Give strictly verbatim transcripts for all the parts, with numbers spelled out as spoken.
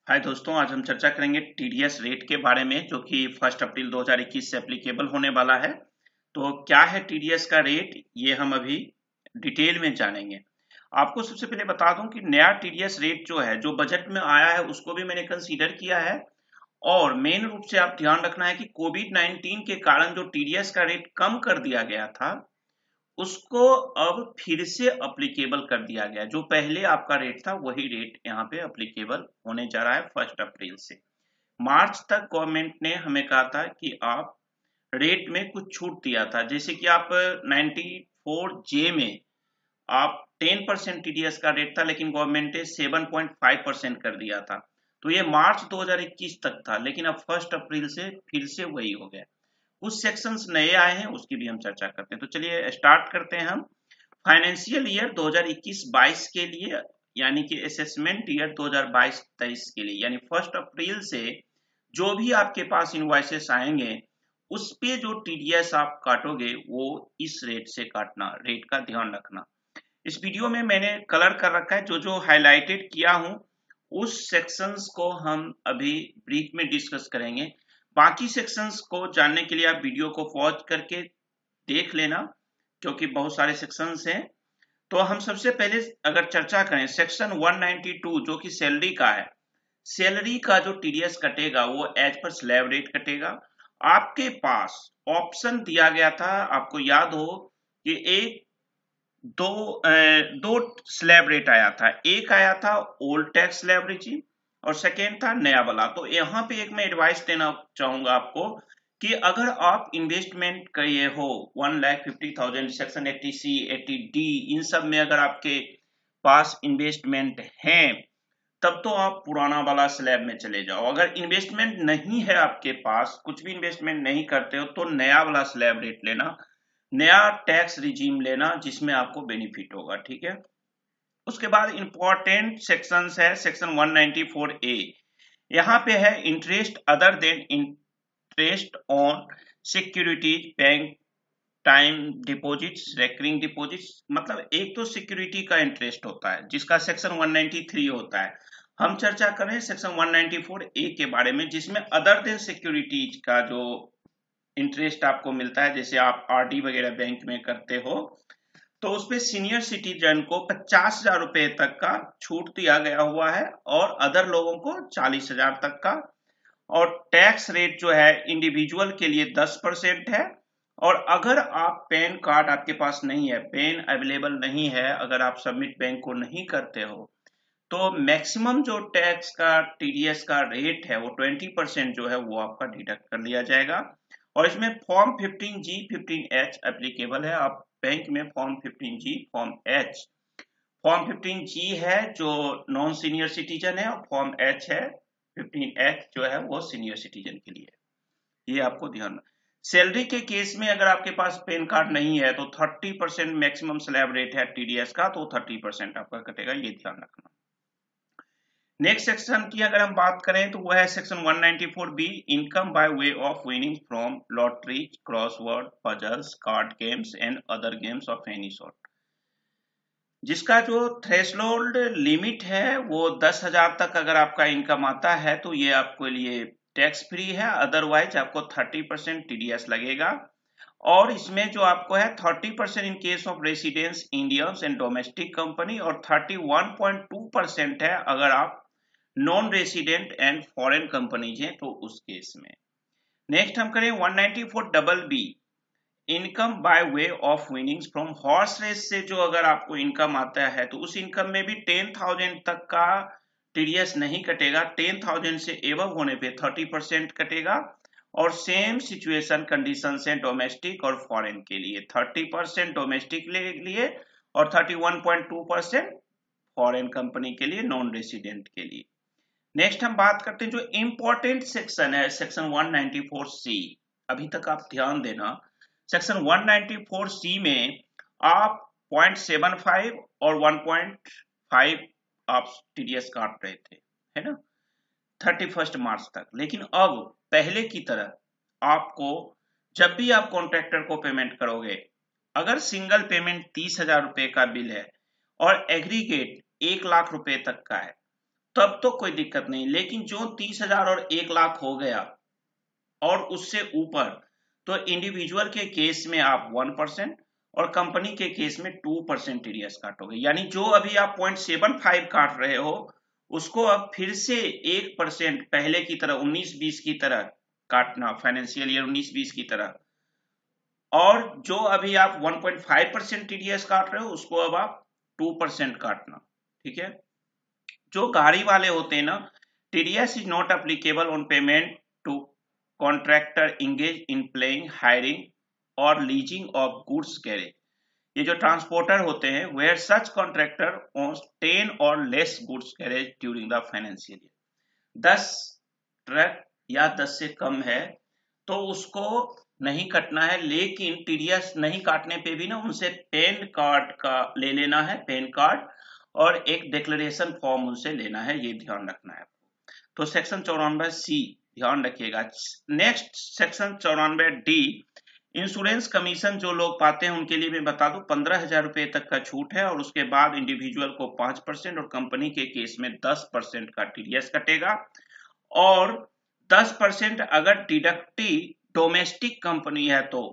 हाय दोस्तों, आज हम चर्चा करेंगे टीडीएस रेट के बारे में जो कि फर्स्ट अप्रैल दो हज़ार इक्कीस से एप्लीकेबल होने वाला है। तो क्या है टीडीएस का रेट, ये हम अभी डिटेल में जानेंगे। आपको सबसे पहले बता दूं कि नया टीडीएस रेट जो है, जो बजट में आया है, उसको भी मैंने कंसीडर किया है। और मेन रूप से आप ध्यान रखना है कि कोविड नाइन्टीन के कारण जो टीडीएस का रेट कम कर दिया गया था, उसको अब फिर से अप्लीकेबल कर दिया गया। जो पहले आपका रेट था वही रेट यहाँ पे अप्लीकेबल होने जा रहा है फर्स्ट अप्रैल से। मार्च तक गवर्नमेंट ने हमें कहा था कि आप रेट में कुछ छूट दिया था, जैसे कि आप नाइन्टी फोर जे में आप टेन परसेंट टीडीएस का रेट था, लेकिन गवर्नमेंट ने सेवन पॉइंट फाइव परसेंट कर दिया था। तो ये मार्च दो हज़ार इक्कीस तक था, लेकिन अब फर्स्ट अप्रैल से फिर से वही हो गया। कुछ सेक्शंस नए आए हैं, उसकी भी हम चर्चा करते हैं। तो चलिए स्टार्ट करते हैं हम फाइनेंशियल ईयर दो हज़ार इक्कीस बाईस के लिए, यानी कि असेसमेंट ईयर दो हज़ार बाईस तेईस के लिए, यानी फर्स्ट अप्रैल से जो भी आपके पास इनवॉइसेस आएंगे उस पे जो टीडीएस आप काटोगे वो इस रेट से काटना, रेट का ध्यान रखना। इस वीडियो में मैंने कलर कर रखा है, जो जो हाईलाइटेड किया हूं उस सेक्शंस को हम अभी ब्रीफ में डिस्कस करेंगे। बाकी सेक्शंस को जानने के लिए आप वीडियो को पॉज करके देख लेना, क्योंकि बहुत सारे सेक्शंस हैं। तो हम सबसे पहले अगर चर्चा करें सेक्शन एक सौ बानवे जो कि सैलरी का है, सैलरी का जो टीडीएस कटेगा वो एज पर स्लैब रेट कटेगा। आपके पास ऑप्शन दिया गया था, आपको याद हो कि एक दो दो स्लैब रेट आया था। एक आया था ओल्ड टैक्स स्लैब रेजिम और सेकेंड था नया वाला। तो यहाँ पे एक मैं एडवाइस देना चाहूंगा आपको कि अगर आप इन्वेस्टमेंट किए हो one lakh fifty thousand section eighty C eighty D, इन सब में अगर आपके पास इन्वेस्टमेंट है तब तो आप पुराना वाला स्लैब में चले जाओ। अगर इन्वेस्टमेंट नहीं है आपके पास, कुछ भी इन्वेस्टमेंट नहीं करते हो, तो नया वाला स्लैब रेट लेना, नया टैक्स रिजीम लेना, जिसमें आपको बेनिफिट होगा। ठीक है। उसके बाद इंपॉर्टेंट सेक्शंस है सेक्शन एक सौ चौरानवे ए। यहाँ पे है interest other than interest on securities, bank time deposits, recurring deposits. मतलब एक तो सिक्योरिटी का इंटरेस्ट होता है जिसका सेक्शन एक सौ तिरानवे होता है। हम चर्चा करें सेक्शन एक सौ चौरानवे ए के बारे में, जिसमें अदर देन सिक्योरिटीज का जो इंटरेस्ट आपको मिलता है, जैसे आप आरडी वगैरह बैंक में करते हो, तो उसपे सीनियर सिटीजन को पचास हजार रुपए तक का छूट दिया गया हुआ है और अदर लोगों को चालीस हजार तक का। और टैक्स रेट जो है इंडिविजुअल के लिए दस परसेंट है। और अगर आप पैन कार्ड आपके पास नहीं है, पेन अवेलेबल नहीं है, अगर आप सबमिट बैंक को नहीं करते हो, तो मैक्सिमम जो टैक्स का टीडीएस का रेट है वो ट्वेंटी परसेंट जो है वो आपका डिडक्ट कर लिया जाएगा। और इसमें form fifteen G fifteen H applicable है। आप बैंक में form fifteen G, form H, form fifteen G है जो नॉन सीनियर सिटीजन है, और फॉर्म एच है फिफ्टीन एच जो है वो सीनियर सिटीजन के लिए। ये आपको ध्यान। सैलरी के केस में अगर आपके पास पैन कार्ड नहीं है तो thirty percent maximum slab rate है टीडीएस का, तो थर्टी परसेंट आपका कटेगा, ये ध्यान रखना। नेक्स्ट सेक्शन की अगर हम बात करें तो वह है सेक्शन एक सौ चौरानवे B, income by way of winning from lottery, crossword puzzles, card games and other games of any sort. जिसका जो थ्रेशोल्ड लिमिट है वो दस हजार तक अगर आपका इनकम आता है तो ये आपके लिए टैक्स फ्री है, अदरवाइज आपको थर्टी परसेंट टीडीएस लगेगा। और इसमें जो आपको है thirty percent in case of residence Indians and domestic company, और thirty one point two percent है अगर आप non resident and foreign companies हैं तो उस केस में। नेक्स्ट हम करें एक सौ चौरानवे double B, income by way of winnings from horse race से जो अगर आपको इनकम आता है तो उस इनकम में भी टेन थाउजेंड तक का टीडीएस नहीं कटेगा। टेन थाउजेंड से एबव होने पे थर्टी परसेंट कटेगा। और सेम सिचुएशन कंडीशन है डोमेस्टिक और फॉरेन के लिए, थर्टी परसेंट डोमेस्टिक के लिए और thirty one point two percent foreign company के लिए, नॉन रेसिडेंट के लिए। नेक्स्ट हम बात करते हैं जो इंपॉर्टेंट सेक्शन है सेक्शन एक सौ चौरानवे सी। अभी तक आप ध्यान देना, सेक्शन एक सौ चौरानवे सी में आप पॉइंट सेवन फाइव और वन पॉइंट फाइव आप टीडीएस काट रहे थे, है ना, थर्टी फर्स्ट मार्च तक। लेकिन अब पहले की तरह आपको जब भी आप कॉन्ट्रैक्टर को पेमेंट करोगे, अगर सिंगल पेमेंट तीस हजार रुपए का बिल है और एग्रीगेट एक लाख रुपए तक का है, तब तो कोई दिक्कत नहीं। लेकिन जो तीस हजार और एक लाख हो गया और उससे ऊपर, तो इंडिविजुअल के केस में आप वन परसेंट और कंपनी के केस में टू परसेंट टीडीएस काटोगे। यानी जो अभी आप पॉइंट सेवन फाइव काट रहे हो उसको अब फिर से एक परसेंट पहले की तरह उन्नीस बीस की तरह काटना, फाइनेंशियल ईयर उन्नीस बीस की तरह। और जो अभी आप one point five percent TDS काट रहे हो उसको अब आप टू परसेंट काटना। ठीक है। जो गाड़ी वाले होते हैं ना, TDS is not applicable on payment to contractor engage in playing, hiring और लीजिंग ऑफ गुड्स कैरेज। ये जो ट्रांसपोर्टर होते हैं, where such contractor owns ten और less goods carriage during the financial year. दस ट्रक या दस से कम है तो उसको नहीं कटना है। लेकिन टीडीएस नहीं काटने पे भी ना उनसे पैन कार्ड का ले लेना है, पैन कार्ड, और एक डिक्लेरेशन फॉर्म उनसे लेना है, ये ध्यान रखना है। तो सेक्शन चौरानवे सी ध्यान रखिएगा। नेक्स्ट सेक्शन चौरानवे डी, इंश्योरेंस कमीशन जो लोग पाते हैं उनके लिए मैं बता दूं पंद्रह हजार रुपए तक का छूट है, और उसके बाद इंडिविजुअल को पांच परसेंट और कंपनी के केस में दस परसेंट का टीडीएस कटेगा। और दस परसेंट अगर डिडक्टी डोमेस्टिक कंपनी है तो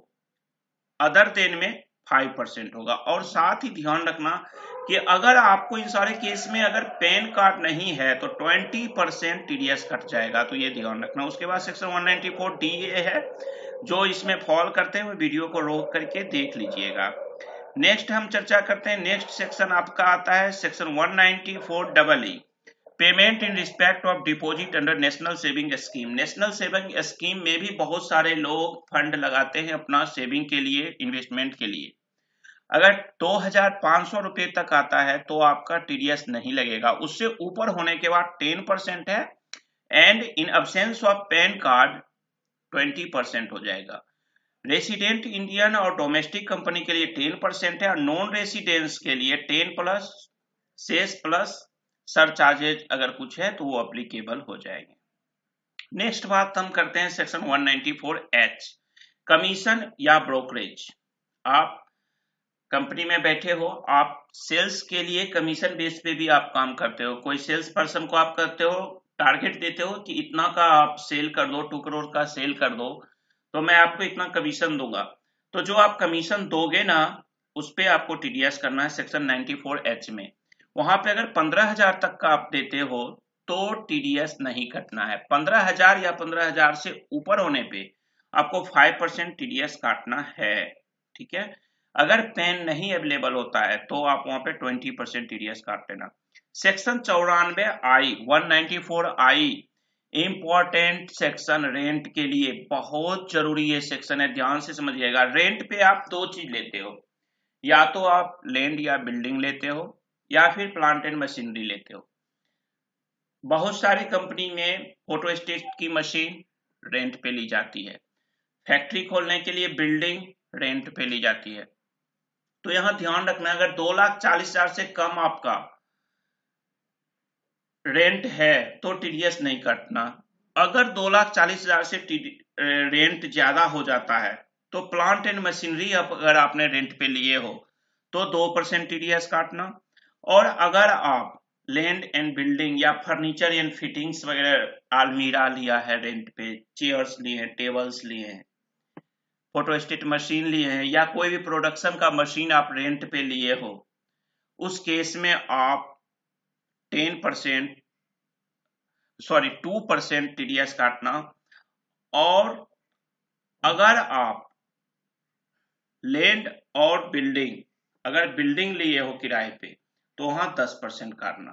अदर देन में फाइव परसेंट होगा। और साथ ही ध्यान रखना कि अगर आपको इन सारे केस में अगर पैन कार्ड नहीं है तो ट्वेंटी परसेंट टीडीएस कट जाएगा, तो ये ध्यान रखना। उसके बाद section one ninety four D A है, जो इसमें फॉल करते हैं वो वीडियो को रोक करके देख लीजिएगा। नेक्स्ट हम चर्चा करते हैं, नेक्स्ट सेक्शन आपका आता है section one ninety four double E, payment in respect of deposit under national saving scheme. National saving scheme में भी बहुत सारे लोग फंड लगाते हैं अपना सेविंग के लिए, इन्वेस्टमेंट के लिए। अगर दो हजार पांच सौ रुपए तक आता है तो आपका टीडीएस नहीं लगेगा, उससे ऊपर होने के बाद टेन परसेंट है, and in absence of PAN card twenty percent हो जाएगा। रेसिडेंट इंडियन और डोमेस्टिक कंपनी के लिए टेन परसेंट है, और नॉन रेसिडेंट्स के लिए ten plus cess plus surcharges अगर कुछ है तो वो अप्लीकेबल हो जाएंगे। नेक्स्ट बात हम करते हैं section one ninety four H, commission या ब्रोकरेज। आप कंपनी में बैठे हो, आप सेल्स के लिए कमीशन बेस पे भी आप काम करते हो। कोई सेल्स पर्सन को आप करते हो, टारगेट देते हो कि इतना का आप सेल कर दो, टू करोड़ का सेल कर दो तो मैं आपको इतना कमीशन दूंगा। तो जो आप कमीशन दोगे ना उस पे आपको टीडीएस करना है सेक्शन नाइंटी फोर एच में। वहां पे अगर पंद्रह हजार तक का आप देते हो तो टीडीएस नहीं कटना है। पंद्रह हजार या पंद्रह हजार से ऊपर होने पे आपको फाइव परसेंट टीडीएस काटना है। ठीक है। अगर पेन नहीं अवेलेबल होता है तो आप वहां पे ट्वेंटी परसेंट टीडीएस काट लेना। सेक्शन चौरानवे I, one ninety four I important section, rent के लिए बहुत जरूरी ये सेक्शन है, ध्यान से समझिएगा। रेंट पे आप दो चीज लेते हो, या तो आप लैंड या बिल्डिंग लेते हो या फिर प्लांट एंड मशीनरी लेते हो। बहुत सारी कंपनी में फोटोस्टेट की मशीन रेंट पे ली जाती है, फैक्ट्री खोलने के लिए बिल्डिंग रेंट पे ली जाती है। तो यहां ध्यान रखना, अगर दो लाख चालीस हजार से कम आपका रेंट है तो टीडीएस नहीं कटना। अगर दो लाख चालीस हजार से रेंट ज्यादा हो जाता है तो प्लांट एंड मशीनरी अगर आपने रेंट पे लिए हो तो दो परसेंट टीडीएस काटना। और अगर आप लैंड एंड बिल्डिंग या फर्नीचर एंड फिटिंग्स वगैरह, अलमीरा लिया है रेंट पे, चेयर्स लिए हैं, टेबल्स लिए हैं, फोटोस्टेट मशीन लिए हैं, या कोई भी प्रोडक्शन का मशीन आप रेंट पे लिए हो, उस केस में आप ten percent sorry two percent TDS काटना। और अगर आप लैंड और बिल्डिंग, अगर बिल्डिंग लिए हो किराए पे तो वहां दस परसेंट काटना।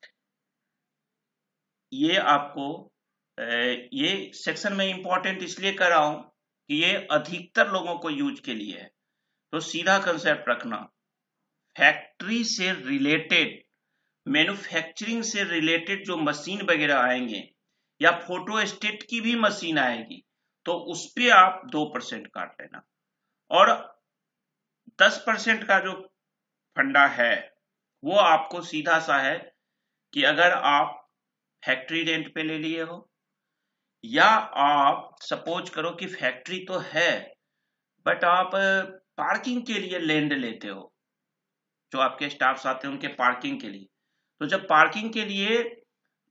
ये आपको ये सेक्शन में इंपॉर्टेंट इसलिए कर रहा हूं कि ये अधिकतर लोगों को यूज के लिए है। तो सीधा कंसेप्ट रखना, फैक्ट्री से रिलेटेड, मैन्युफैक्चरिंग से रिलेटेड जो मशीन वगैरह आएंगे या फोटो स्टेट की भी मशीन आएगी तो उस पे आप दो परसेंट काट लेना। और दस परसेंट का जो फंडा है वो आपको सीधा सा है कि अगर आप फैक्ट्री रेंट पे ले लिए हो, या आप सपोज करो कि फैक्ट्री तो है बट आप पार्किंग के लिए लैंड लेते हो, जो आपके स्टाफ्स आते हैं उनके पार्किंग के लिए। तो जब पार्किंग के लिए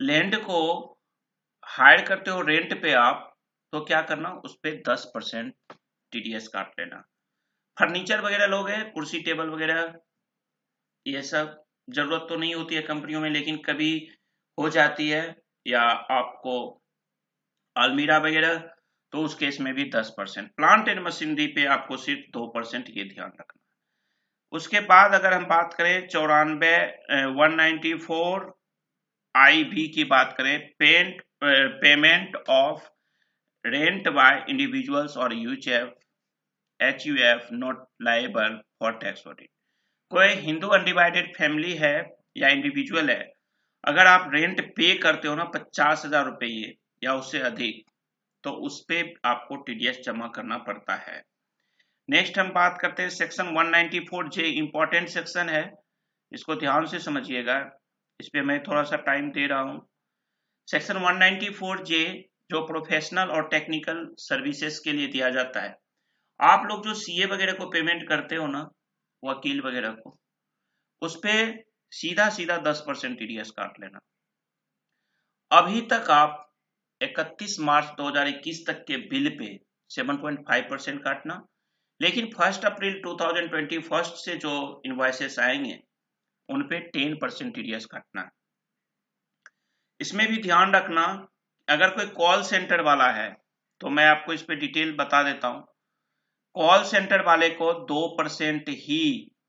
लैंड को हायर करते हो रेंट पे आप, तो क्या करना, उस पे दस परसेंट टीडीएस काट लेना। फर्नीचर वगैरह लोगे, कुर्सी टेबल वगैरह, ये सब जरूरत तो नहीं होती है कंपनियों में, लेकिन कभी हो जाती है, या आपको अलमीरा वगैरह, तो उस केस में भी दस परसेंट। प्लांट एंड मशीनरी पे आपको सिर्फ दो परसेंट, ये ध्यान रखना। उसके बाद अगर हम बात करें चौरानवे one ninety four I B की बात करें, paint payment of rent by individuals और UHF H U F not liable for tax audit. कोई हिंदू अनडिवाइडेड फैमिली है या इंडिविजुअल है, अगर आप रेंट पे करते हो ना पचास हजार रुपये या उससे अधिक, तो उस पे आपको टीडीएस जमा करना पड़ता है। नेक्स्ट हम बात करते हैं section one ninety four J, important section है, इसको ध्यान से समझिएगा, इस पे मैं थोड़ा सा टाइम दे रहा हूं। Section one ninety four J जो प्रोफेशनल और टेक्निकल सर्विसेज के लिए दिया जाता है। आप लोग जो सीए वगैरह को पेमेंट करते हो ना, वकील वगैरह को, उस पे सीधा सीधा दस परसेंट टीडीएस काट लेना। अभी तक आप इकतीस मार्च दो हज़ार इक्कीस तक के बिल पे सात पॉइंट पाँच परसेंट काटना, लेकिन फर्स्ट अप्रैल दो हज़ार इक्कीस से जो इनवॉइसेस आएंगे उन पे दस परसेंट टीडीएस काटना है। इसमें भी ध्यान रखना, अगर कोई कॉल सेंटर वाला है, तो मैं आपको इस पे डिटेल बता देता हूं। कॉल सेंटर वाले को दो परसेंट ही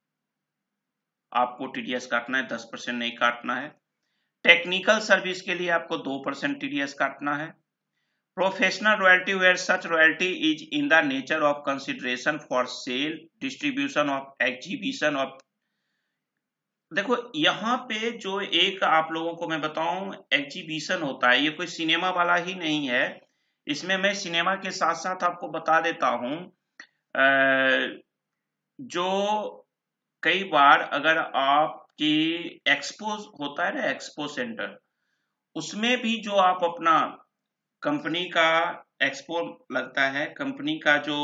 आपको टीडीएस काटना है, दस परसेंट नहीं काटना है। टेक्निकल सर्विस के लिए आपको दो परसेंट टीडीएस काटना है। Professional royalty where such royalty is in the nature of consideration for sale, distribution of, exhibition of. देखो यहाँ पे जो एक आप लोगों को मैं बताऊं एग्जीबिशन होता है, ये कोई सिनेमा वाला ही नहीं है। इसमें मैं सिनेमा के साथ साथ आपको बता देता हूं, जो कई बार अगर आपकी एक्सपो होता है ना, एक्सपो सेंटर, उसमें भी जो आप अपना कंपनी का एक्सपो लगता है, कंपनी का जो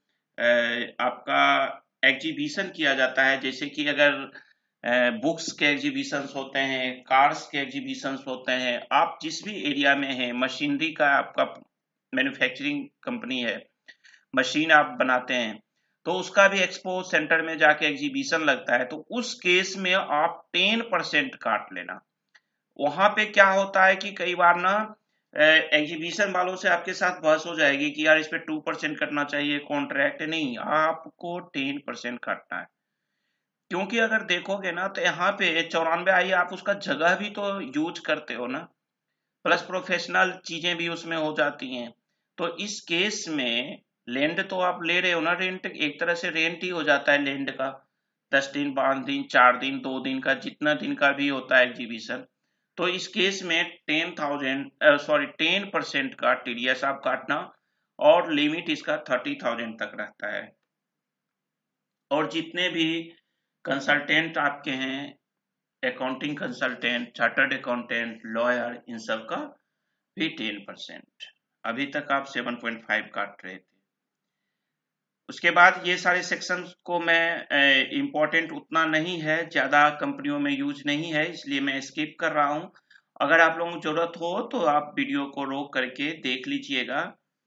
आपका एग्जीबिशन किया जाता है, जैसे कि अगर बुक्स के एग्जीबिशंस होते हैं, कार्स के एग्जीबिशंस होते हैं, आप जिस भी एरिया में हैं, मशीनरी का आपका मैन्युफैक्चरिंग कंपनी है, मशीन आप बनाते हैं, तो उसका भी एक्सपो सेंटर में जाके एग्जीबिशन लगता है, तो उस केस में आप टेन परसेंट काट लेना। वहां पे क्या होता है कि कई बार ना एग्जीबिशन वालों से आपके साथ बहस हो जाएगी कि यार इस पे टू परसेंट कटना चाहिए, कॉन्ट्रैक्ट नहीं, आपको टेन परसेंट काटना है। क्योंकि अगर देखोगे ना तो यहाँ पे चौरानवे आई, आप उसका जगह भी तो यूज करते हो ना, प्लस प्रोफेशनल चीजें भी उसमें हो जाती हैं। तो इस केस में लैंड तो आप ले रहे हो ना, रेंट एक तरह से रेंट ही हो जाता है लैंड का, दस दिन, पांच दिन, चार दिन, दो दिन का, जितना दिन का भी होता है एग्जीबिशन। तो इस केस में ten thousand sorry ten percent का टीडीएस आप काटना, और लिमिट इसका थर्टी थाउजेंड तक रहता है। और जितने भी कंसल्टेंट आपके हैं, accounting consultant, chartered accountant, lawyer, इन सब का भी टेन परसेंट। अभी तक आप सेवन पॉइंट फाइव काट रहे थे। उसके बाद ये सारे सेक्शंस को मैं इंपॉर्टेंट उतना नहीं है, ज्यादा कंपनियों में यूज नहीं है, इसलिए मैं स्किप कर रहा हूं। अगर आप लोगों को जरूरत हो तो आप वीडियो को रोक करके देख लीजिएगा,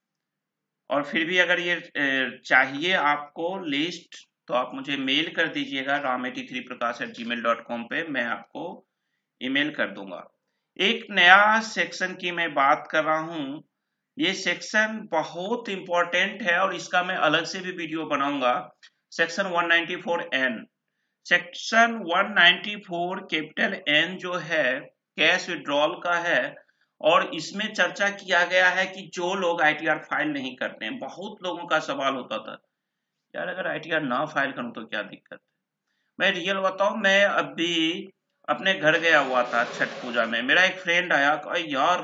और फिर भी अगर ये चाहिए आपको लिस्ट, तो आप मुझे मेल कर दीजिएगा Ram at three Prakash at Gmail dot com पे, मैं आपको ईमेल कर दूंगा। एक नया सेक्शन की मैं बात कर रहा हूं, ये सेक्शन बहुत इंपॉर्टेंट है और इसका मैं अलग से भी वीडियो बनाऊंगा। Section one ninety four N, section one ninety four capital N जो है कैश विड्रॉल का है, और इसमें चर्चा किया गया है कि जो लोग आईटीआर फाइल नहीं करते हैं, बहुत लोगों का सवाल होता था यार अगर आईटीआर ना फाइल करूं तो क्या दिक्कत है। मैं रियल बताऊं, मैं अभी अपने घर गया हुआ था छठ पूजा में, मेरा एक फ्रेंड आया, कहा यार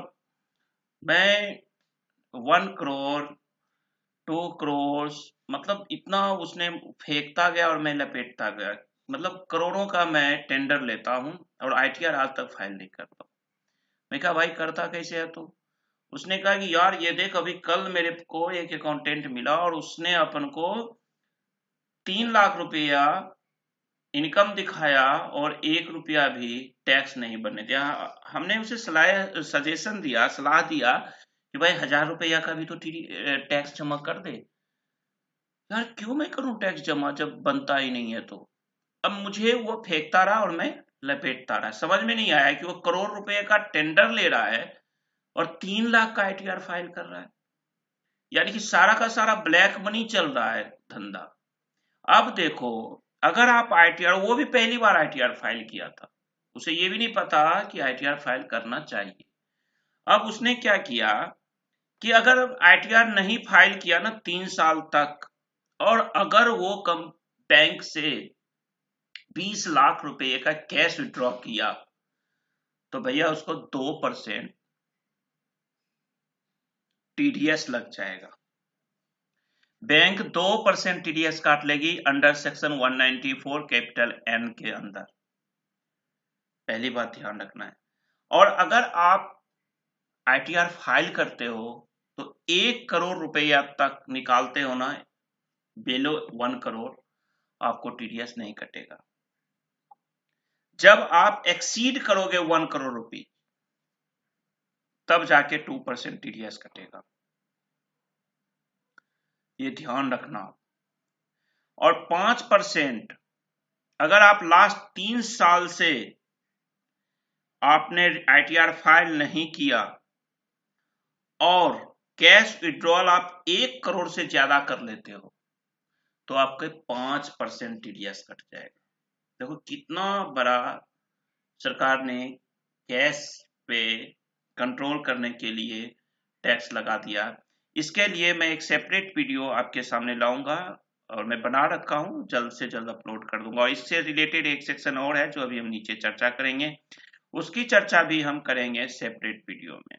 मैं वन करोड़ टू करोड़ मतलब इतना उसने फेंकता गया और मैं लपेटता गया, मतलब करोड़ों का मैं टेंडर लेता हूं और आईटीआर आज तक फाइल नहीं करता। मैं कहा भाई करता कैसे है तू? उसने कहा कि यार ये देख, अभी कल मेरे को एक अकाउंटेंट मिला और उसने अपन को तीन लाख रुपया इनकम दिखाया और एक रुपया भी टैक्स नहीं बनने दिया। हमने उसे सलाह सजेशन दिया, सलाह दिया कि भाई हजार रुपया का भी तो टैक्स जमा कर दे। यार क्यों मैं करूं टैक्स जमा जब बनता ही नहीं है? तो अब मुझे वो फेंकता रहा और मैं लपेटता रहा। समझ में नहीं आया कि वो करोड़ रुपए का टेंडर ले रहा है और तीन लाख का आईटीआर फाइल कर रहा है, यानी कि सारा का सारा ब्लैक मनी चल रहा है धंधा। अब देखो, अगर आप आईटीआर, वो भी पहली बार आईटीआर फाइल किया था, उसे ये भी नहीं पता कि आईटीआर फाइल करना चाहिए। अब उसने क्या किया कि अगर आईटीआर नहीं फाइल किया ना तीन साल तक, और अगर वो कम बैंक से बीस लाख रुपए का कैश विड्रॉ किया, तो भैया उसको दो परसेंट टीडीएस लग जाएगा। बैंक दो परसेंट टीडीएस काट लेगी अंडर सेक्शन एक सौ चौरानवे कैपिटल एन के अंदर। पहली बात ध्यान रखना है। और अगर आप आईटीआर फाइल करते हो तो एक करोड़ रुपया तक निकालते हो ना, बिलो वन करोड़, आपको टीडीएस नहीं कटेगा। जब आप एक्सीड करोगे वन करोड़ रुपए, तब जाके टू परसेंट टीडीएस कटेगा। ये ध्यान रखना। और पांच परसेंट अगर आप लास्ट तीन साल से आपने आईटीआर फाइल नहीं किया और कैश विड्रॉल आप एक करोड़ से ज्यादा कर लेते हो, तो आपके पांच परसेंट टीडीएस कट जाएगा। देखो कितना बड़ा सरकार ने कैश पे कंट्रोल करने के लिए टैक्स लगा दिया। इसके लिए मैं एक सेपरेट वीडियो आपके सामने लाऊंगा और मैं बना रखा हूं, जल्द से जल्द अपलोड कर दूंगा। और इससे रिलेटेड एक सेक्शन और है जो अभी हम नीचे चर्चा करेंगे, उसकी चर्चा भी हम करेंगे सेपरेट वीडियो में।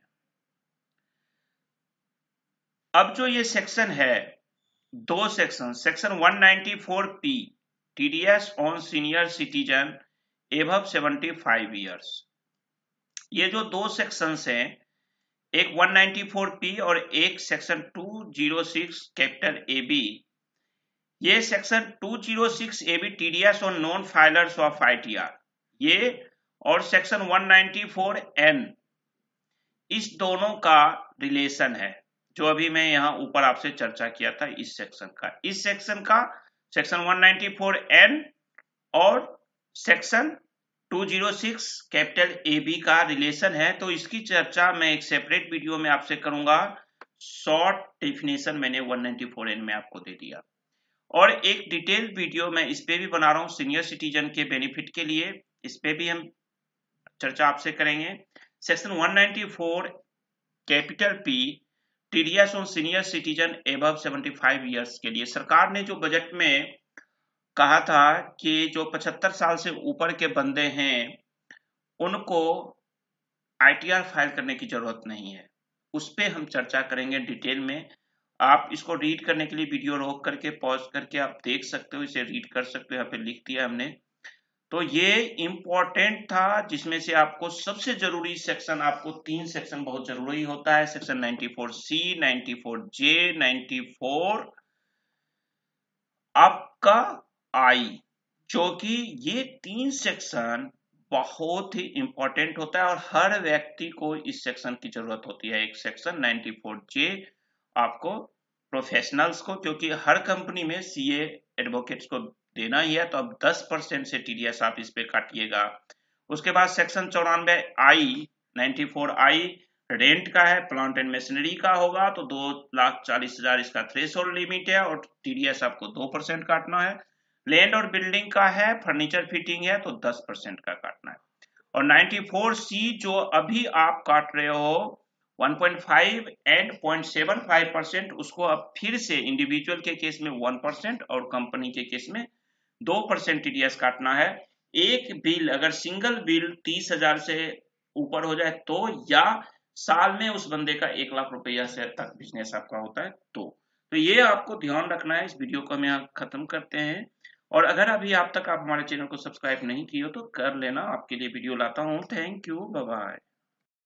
अब जो ये सेक्शन है, दो सेक्शन, सेक्शन एक सौ चौरानवे P TDS on senior citizen above पचहत्तर इयर्स, ये जो दो सेक्शंस हैं, एक एक सौ चौरानवे पी और एक सेक्शन दो सौ छह कैपिटल ए बी, ये सेक्शन दो सौ छह A B TDS on non filers of ITR, ये और सेक्शन एक सौ चौरानवे एन, इस दोनों का रिलेशन है जो अभी मैं यहां ऊपर आपसे चर्चा किया था। इस सेक्शन का इस सेक्शन का सेक्शन एक सौ चौरानवे एन और सेक्शन दो सौ छह कैपिटल ए बी का रिलेशन है। तो इसकी चर्चा मैं एक सेपरेट वीडियो में आपसे करूंगा। शॉर्ट डेफिनेशन मैंने एक सौ चौरानवे एन में आपको दे दिया, और एक डिटेल वीडियो मैं इस पे भी बना रहा हूं सीनियर सिटीजन के बेनिफिट के लिए, इस पे भी हम चर्चा आपसे करेंगे। सेक्शन एक सौ चौरानवे capital P TDS on senior citizen above पचहत्तर इयर्स के लिए सरकार ने जो बजट में कहा था कि जो पचहत्तर साल से ऊपर के बंदे हैं उनको आईटीआर फाइल करने की जरूरत नहीं है, उस पे हम चर्चा करेंगे डिटेल में। आप इसको रीड करने के लिए वीडियो रोक करके पॉज करके आप देख सकते हो, इसे रीड कर सकते हो, यहाँ पे लिख दिया हमने। तो ये इंपॉर्टेंट था, जिसमें से आपको सबसे जरूरी सेक्शन, आपको तीन सेक्शन बहुत जरूरी होता है, सेक्शन चौरानवे सी, चौरानवे जे, चौरानवे आपका आई, जो कि ये तीन सेक्शन बहुत ही इंपॉर्टेंट होता है और हर व्यक्ति को इस सेक्शन की जरूरत होती है। एक सेक्शन चौरानवे जे आपको प्रोफेशनल्स को, क्योंकि हर कंपनी में सीए एडवोकेट्स को देना ही है, तो अब दस परसेंट से टीडीएस आप इस पे काटिएगा। उसके बाद सेक्शन चौरानवे आई, चौरानवे आई रेंट का है, प्लांट एंड मशीनरी का होगा तो दो लाख चालीस हजार इसका थ्रेशोल्ड लिमिट है और टीडीएस आपको दो परसेंट काटना है। लैंड और बिल्डिंग का है, फर्नीचर फिटिंग है तो दस परसेंट का काटना है। और चौरानवे सी जो अभी आप काट रहे हो एक पॉइंट पाँच एंड ज़ीरो पॉइंट सात पाँच परसेंट, उसको अब फिर से इंडिविजुअल के केस में एक परसेंट और कंपनी के केस में दो परसेंट टीडीएस काटना है। एक बिल अगर सिंगल बिल तीस हजार से ऊपर हो जाए तो, या साल में उस बंदे का एक लाख रुपया से तक बिजनेस आपका होता है तो तो ये आपको ध्यान रखना है। इस वीडियो को हम यहाँ खत्म करते हैं, और अगर अभी आप तक आप हमारे चैनल को सब्सक्राइब नहीं किए हो तो कर लेना, आपके लिए वीडियो लाता हूँ। Thank you, bye bye.